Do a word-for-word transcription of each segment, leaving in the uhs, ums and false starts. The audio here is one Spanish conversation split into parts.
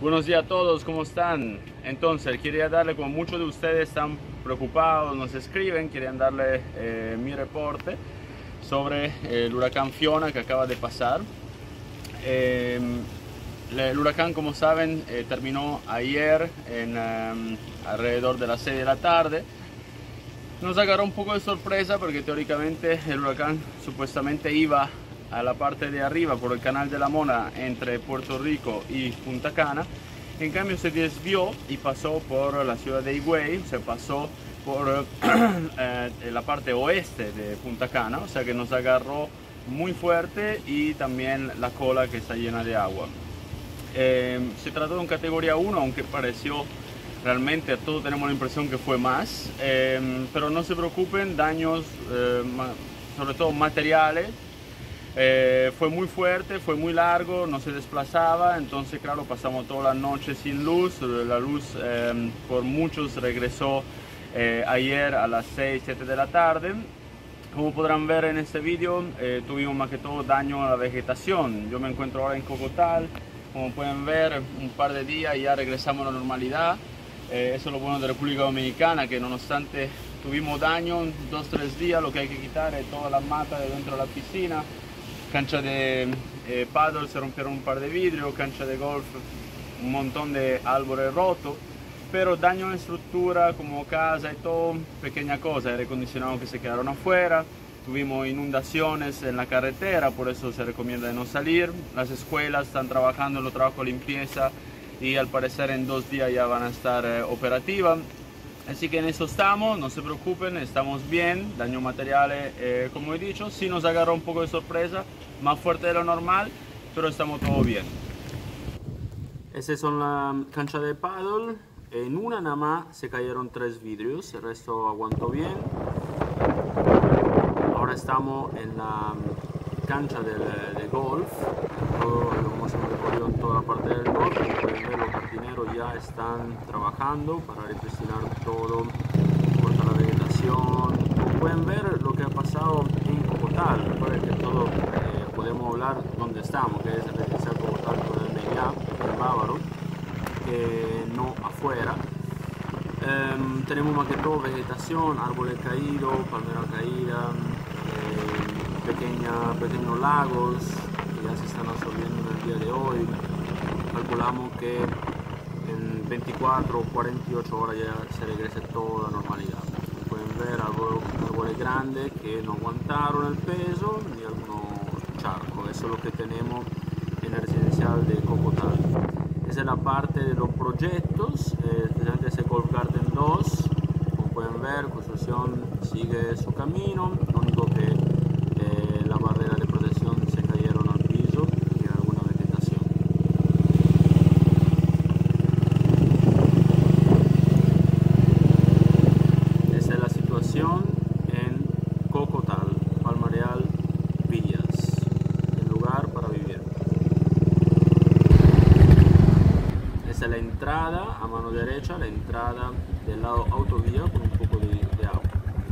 Buenos días a todos, ¿cómo están? Entonces, quería darle, como muchos de ustedes están preocupados, nos escriben, querían darle eh, mi reporte sobre eh, el huracán Fiona que acaba de pasar. Eh, el huracán, como saben, eh, terminó ayer en um, alrededor de las seis de la tarde. Nos agarró un poco de sorpresa porque teóricamente el huracán supuestamente iba a la parte de arriba por el canal de la Mona entre Puerto Rico y Punta Cana. En cambio se desvió y pasó por la ciudad de Higüey, se pasó por eh, la parte oeste de Punta Cana, o sea que nos agarró muy fuerte y también la cola que está llena de agua. Eh, se trató de un categoría uno, aunque pareció realmente, todos tenemos la impresión que fue más, eh, pero no se preocupen, daños eh, sobre todo materiales. Eh, fue muy fuerte, fue muy largo, no se desplazaba, entonces claro, pasamos toda la noche sin luz. La luz eh, por muchos regresó eh, ayer a las seis, siete de la tarde. Como podrán ver en este vídeo, eh, tuvimos más que todo daño a la vegetación. Yo me encuentro ahora en Cocotal, como pueden ver, un par de días y ya regresamos a la normalidad. Eh, eso es lo bueno de República Dominicana, que nonostante tuvimos daño, dos, tres días, lo que hay que quitar es toda la mata de dentro de la piscina. Cancha de eh, paddle se rompieron un par de vidrios, cancha de golf, un montón de árboles rotos, pero daño en estructura como casa y todo, pequeña cosa, aire acondicionado que se quedaron afuera. Tuvimos inundaciones en la carretera, por eso se recomienda de no salir. Las escuelas están trabajando en los trabajos de limpieza y al parecer en dos días ya van a estar eh, operativas. Así que en eso estamos, no se preocupen, estamos bien. Daños materiales, eh, como he dicho, sí nos agarró un poco de sorpresa, más fuerte de lo normal, pero estamos todo bien. Esa son la cancha de paddle. En una nada más se cayeron tres vidrios, el resto aguantó bien. Ahora estamos en la cancha de, de golf. Todo, como se me recorrió en toda la parte del golf, como pueden ver, los jardineros ya están trabajando para repristinar todo, cortar la vegetación. Como pueden ver, lo que ha pasado en Cocotal, recuerden que todo eh, podemos hablar donde estamos, que es el residencial Cocotal con el Meliá, el Bávaro, que no afuera. Um, tenemos más que todo vegetación, árboles caídos, palmeras caídas, eh, pequeña, pequeños lagos que ya se están absorbiendo en el día de hoy. Calculamos que en veinticuatro o cuarenta y ocho horas ya se regrese toda la normalidad. Como pueden ver, árboles, árboles grandes que no aguantaron el peso ni algunos charcos. Eso es lo que tenemos en el residencial de Cocotal. Esa es la parte de los proyectos, eh, especialmente ese Golf Garden dos. Como pueden ver, la construcción sigue su camino. Lo único que eh, la barrera de protección se cayeron al piso y alguna vegetación. Esa es la situación en Cocotal, Palmareal, Villas, el lugar para vivir. Esa es la entrada a mano derecha, la entrada del lado autovía con un poco de, de agua.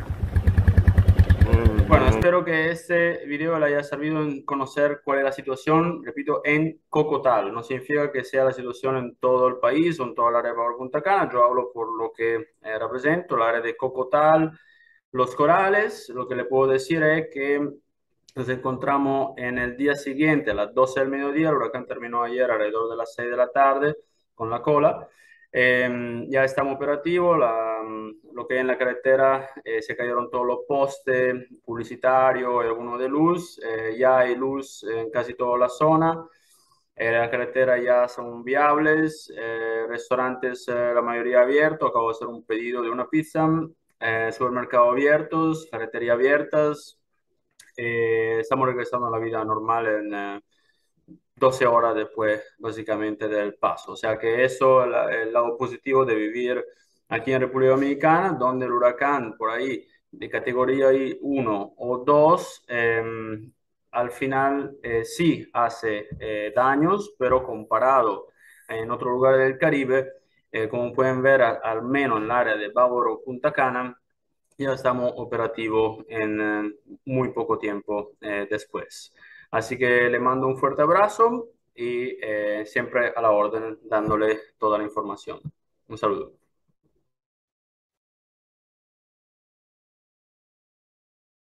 Bueno, espero que este video le haya servido en conocer cuál es la situación, repito, en Cocotal. No significa que sea la situación en todo el país o en toda la área de Punta Cana. Yo hablo por lo que eh, represento, la área de Cocotal, Los Corales. Lo que le puedo decir es que nos encontramos en el día siguiente, a las doce del mediodía. El huracán terminó ayer alrededor de las seis de la tarde con la cola. Eh, ya estamos operativos. La, lo que hay en la carretera, eh, se cayeron todos los postes publicitarios y algunos de luz. Eh, ya hay luz en casi toda la zona. Eh, la carretera ya son viables. Eh, restaurantes, eh, la mayoría abiertos. Acabo de hacer un pedido de una pizza. Eh, supermercados abiertos, ferretería abiertas. Eh, estamos regresando a la vida normal en eh, doce horas después, básicamente, del paso. O sea que eso es la- el lado positivo de vivir aquí en República Dominicana, donde el huracán por ahí de categoría uno o dos, eh, al final eh, sí hace eh, daños, pero comparado en otros lugares del Caribe, eh, como pueden ver, a- al menos en el área de Bávaro, Punta Cana, ya estamos operativos en eh, muy poco tiempo eh, después. Así que le mando un fuerte abrazo y eh, siempre a la orden dándole toda la información. Un saludo.